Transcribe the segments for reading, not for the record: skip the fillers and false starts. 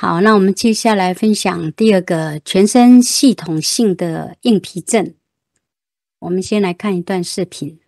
好，那我们接下来分享第二个全身系统性的硬皮症。我们先来看一段视频。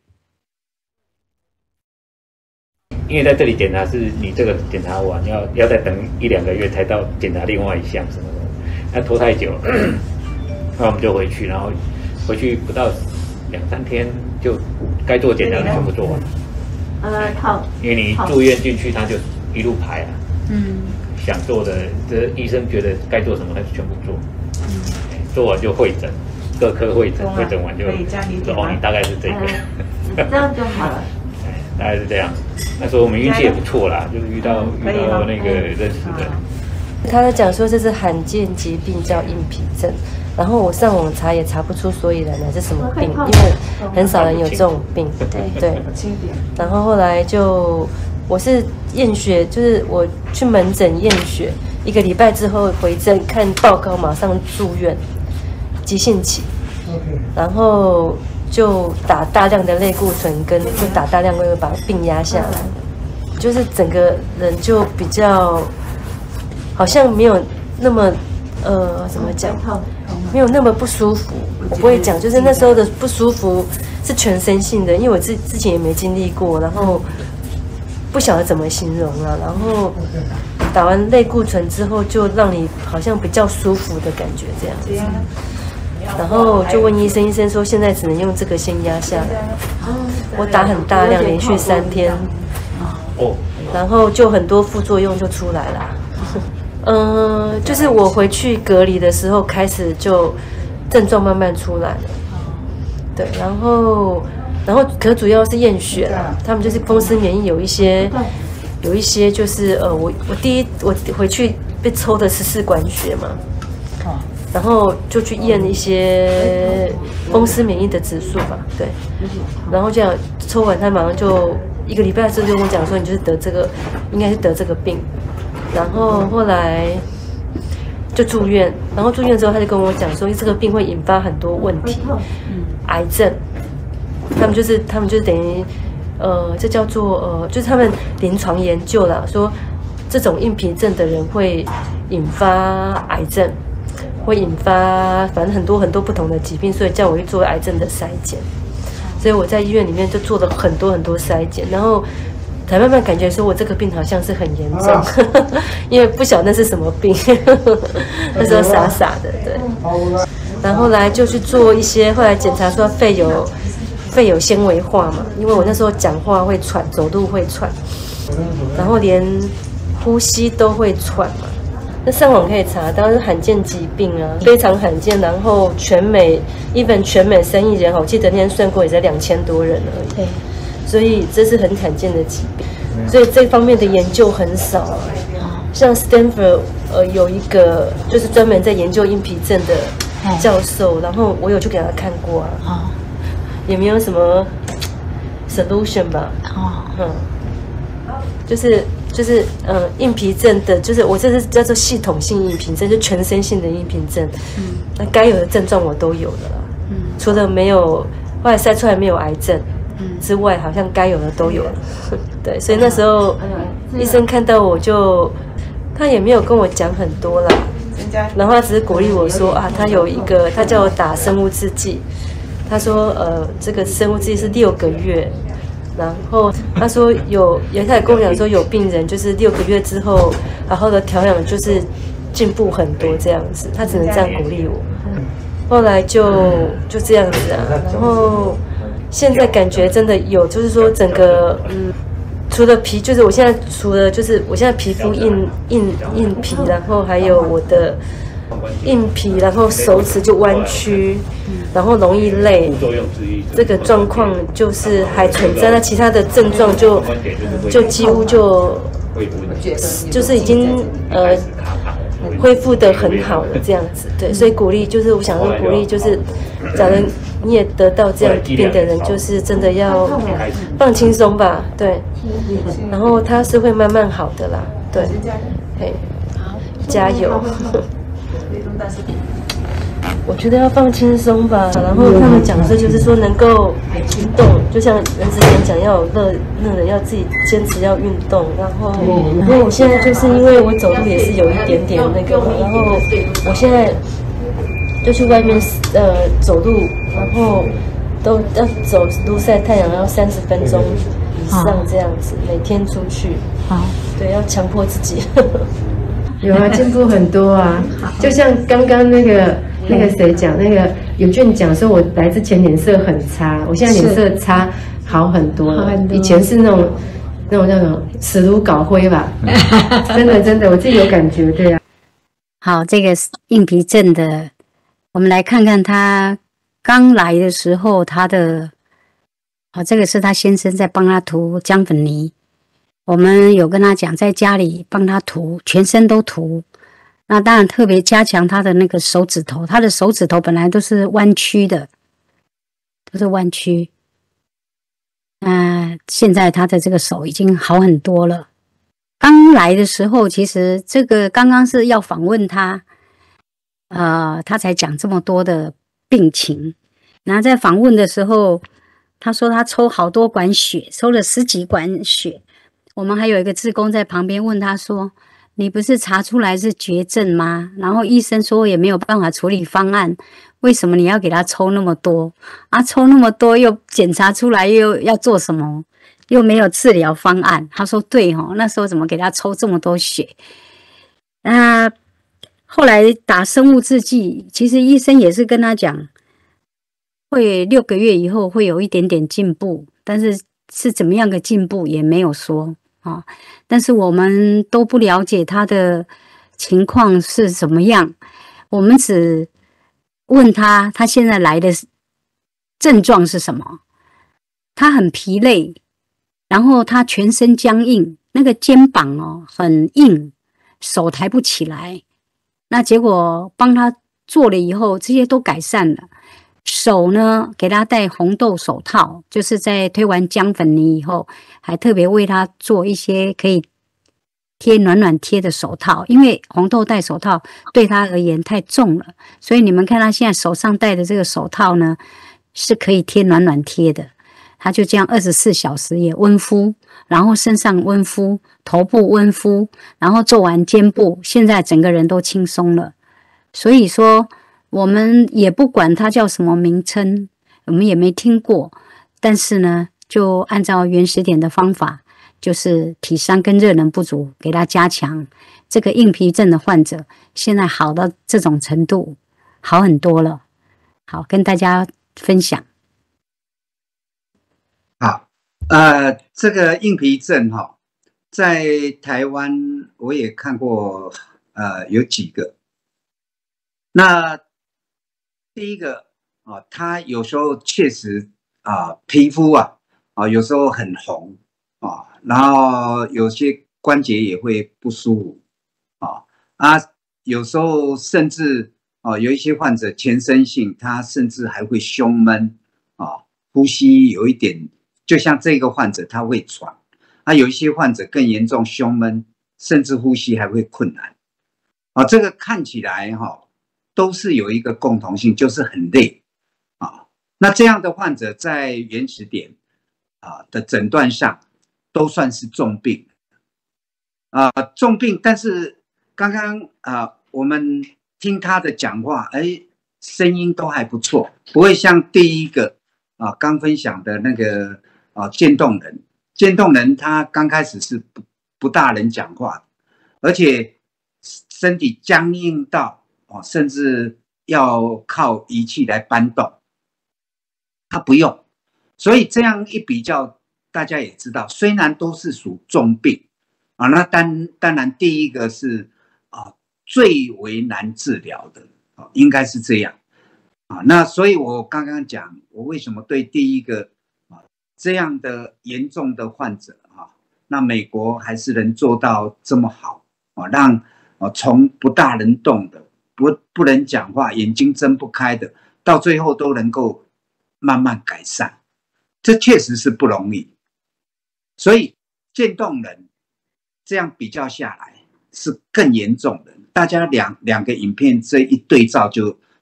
因为在这里检查是你这个检查完要再等1-2个月才到检查另外一项什么的，那拖太久了，那我们就回去，然后回去不到2-3天就该做检查的全部做完了。 好， 因为你住院进去，他就一路排啊。想做的，这医生觉得该做什么，他就全部做。做完就会诊，各科会诊，会诊完就说哦，你大概是这个。 这样就好了。 大概是这样。那时候我们运气也不错啦，就是遇到那个认识的。 他在讲说这是罕见疾病叫硬皮症，然后我上网查也查不出所以然来是什么病，因为很少人有这种病。对。然后后来我是验血，就是我去门诊验血，1个礼拜之后回诊看报告，马上住院，急性期，然后就打大量的类固醇，就打大量的把病压下来，就是整个人就比较好像没有那么怎么讲，没有那么不舒服。我不会讲，就是那时候的不舒服是全身性的，因为我之前也没经历过，然后不晓得怎么形容啊。然后打完类固醇之后，就让你好像比较舒服的感觉这样子。然后就问医生，医生说现在只能用这个先压下来。我打很大量，连续3天，然后就很多副作用就出来了。就是我回去隔离的时候开始就症状慢慢出来了。对，然后可主要是验血啦，他们就是风湿免疫有一些就是我回去被抽的14管血嘛。然后就去验一些风湿免疫的指数吧，对。然后这样抽完，他马上就1个礼拜之后就跟我讲说，你就是得这个，应该是得这个病。然后后来就住院，然后住院之后他就跟我讲说，这个病会引发很多问题，癌症。他们就是等于这叫做就是他们临床研究啦，说这种硬皮症的人会引发癌症。会引发反正很多不同的疾病，所以叫我去做癌症的筛检。所以我在医院里面就做了很多筛检，然后才慢慢感觉说我这个病好像是很严重，因为不晓得那是什么病，那时候傻傻的，对。然后后来就去做一些，后来检查说肺有纤维化嘛，因为我那时候讲话会喘，走路会喘，然后连呼吸都会喘嘛。那上网可以查，当然是罕见疾病啊，非常罕见。然后全美3亿人口，我记得那天算过也才2000多人而已。对，所以这是很罕见的疾病，所以这方面的研究很少啊。像 Stanford 有一个就是专门在研究硬皮症的教授，然后我有去给他看过啊，也没有什么 solution 吧。就是硬皮症的，就是我这是叫做系统性硬皮症，就全身性的硬皮症。那该有的症状我都有的啦。除了没有后来筛出来没有癌症之外，好像该有的都有了。对，所以那时候医生看到我他也没有跟我讲很多啦，然后他只是鼓励我说啊，他叫我打生物制剂，他说这个生物制剂是6个月。然后他说他也跟我讲说有病人就是6个月之后好好的调养，就是进步很多这样子，他只能这样鼓励我。后来就这样子啊，然后现在感觉真的有，就是说整个除了皮，就是我现在皮肤硬皮，然后还有我的硬皮，然后手指就弯曲，然后容易累，这个状况就是还存在。那其他的症状就几乎就是已经恢复得很好了这样子。对，所以鼓励就是我想说鼓励就是，假如你也得到这样病的人，就是真的要放轻松吧，对。然后它是会慢慢好的啦，对，嘿，加油。 我觉得要放轻松吧，然后他们讲说就是说能够运动，就像原子点讲要有热人要自己坚持要运动，然后因为我现在就是因为我走路也是有一点点那个嘛，然后我现在就去外面走路，然后都要走路晒太阳，要30分钟以上这样子，每天出去。 好， 对，要强迫自己。 有啊，进步很多啊。就像刚刚那个谁讲，那个有俊讲说，我来之前脸色很差，我现在脸色差好很多了。以前是那种死如搞灰吧。真的，我自己有感觉，对啊。 好，这个硬皮症的，我们来看看他刚来的时候，他的，这个是他先生在帮他涂姜粉泥。我们有跟他讲，在家里帮他涂，全身都涂。那当然特别加强他的那个手指头，他的手指头本来都是弯曲的，都是弯曲。现在他的这个手已经好很多了。刚来的时候，其实这个刚刚是要访问他，他才讲这么多的病情。然后在访问的时候，他说他抽好多管血，抽了10几管血。我们还有一个志工在旁边问他说：“你不是查出来是绝症吗？然后医生说也没有办法处理方案，为什么你要给他抽那么多？抽那么多又检查出来又要做什么？又没有治疗方案。”他说：“对哦，那时候怎么给他抽这么多血？”后来打生物制剂，其实医生也是跟他讲，会6个月以后会有一点点进步，但是怎么样的进步也没有说。但是我们都不了解他的情况是怎么样，我们只问他现在来的症状是什么。他很疲累，然后他全身僵硬，那个肩膀很硬，手抬不起来。那结果帮他做了以后，这些都改善了。手呢，给他戴红豆手套，就是在推完姜粉泥以后，还特别为他做一些可以贴暖暖贴的手套，因为红豆戴手套对他而言太重了，所以你们看他现在手上戴的这个手套呢，是可以贴暖暖贴的。他就这样24小时也温敷，然后身上温敷，头部温敷，然后做完肩部，现在整个人都轻松了。所以说我们也不管它叫什么名称，我们也没听过，但是呢，就按照原始点的方法，就是体伤跟热能不足，给它加强。这个硬皮症的患者现在好到这种程度，好很多了。好，跟大家分享。 好，这个硬皮症在台湾我也看过，有几个。那第一个他有时候确实皮肤有时候很红然后有些关节也会不舒服有时候甚至有一些患者全身性，他甚至还会胸闷呼吸有一点，就像这个患者他会喘有一些患者更严重，胸闷，甚至呼吸还会困难这个看起来都是有一个共同性，就是很累那这样的患者在原始点的诊断上都算是重病重病。但是刚刚我们听他的讲话，声音都还不错，不会像第一个刚分享的那个渐冻人他刚开始是不大能讲话，而且身体僵硬到甚至要靠仪器来搬动，他不用。所以这样一比较，大家也知道，虽然都是属重病那当然第一个是最为难治疗的应该是这样那所以我刚刚讲，我为什么对第一个这样的严重的患者那美国还是能做到这么好让从不大能动的，不能讲话，眼睛睁不开的，到最后都能够慢慢改善，这确实是不容易。所以渐冻人这样比较下来是更严重的，大家两个影片这一对照就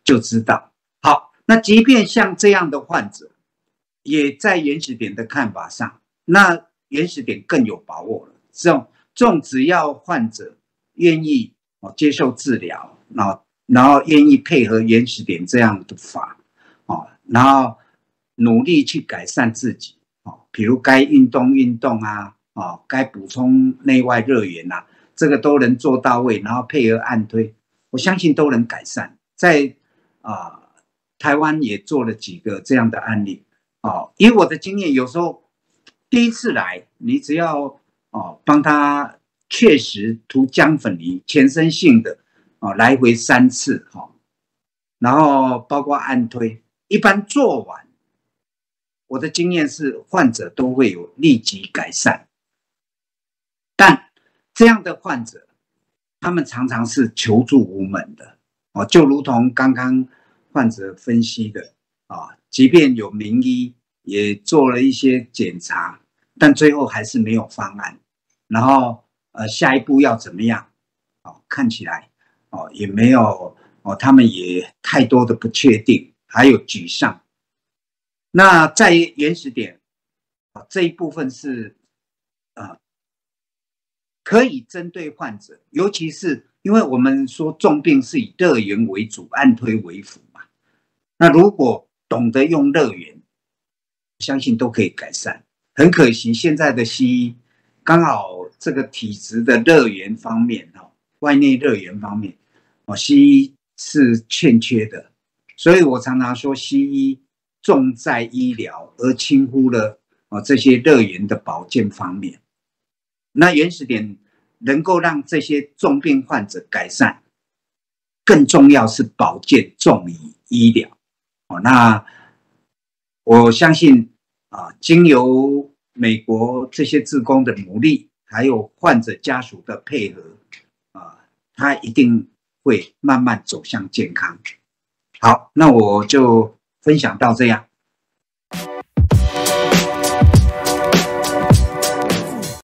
就知道。好，那即便像这样的患者，也在原始点的看法上，那原始点更有把握了。这种只要患者愿意接受治疗，然后愿意配合原始点这样的法，然后努力去改善自己，比如该运动啊，该补充内外热源啊，这个都能做到位，然后配合按推，我相信都能改善。在台湾也做了几个这样的案例。以我的经验，有时候第一次来，你只要帮他确实涂姜粉泥，全身性的来回3次，然后包括按推，一般做完，我的经验是患者都会有立即改善。但这样的患者，他们常常是求助无门的，就如同刚刚患者分析的，即便有名医也做了一些检查，但最后还是没有方案。然后下一步要怎么样？看起来也没有他们也太多的不确定，还有沮丧。那在原始点这一部分是可以针对患者，尤其是因为我们说重病是以热源为主，按推为辅嘛。那如果懂得用热源，相信都可以改善。很可惜，现在的西医刚好这个体质的热源方面，外内热源方面，西医是欠缺的。所以我常常说，西医重在医疗，而轻忽了这些热源的保健方面。那原始点能够让这些重病患者改善，更重要是保健重于医疗。那我相信经由美国这些志工的努力，还有患者家属的配合，他一定会慢慢走向健康。好，那我就分享到这样。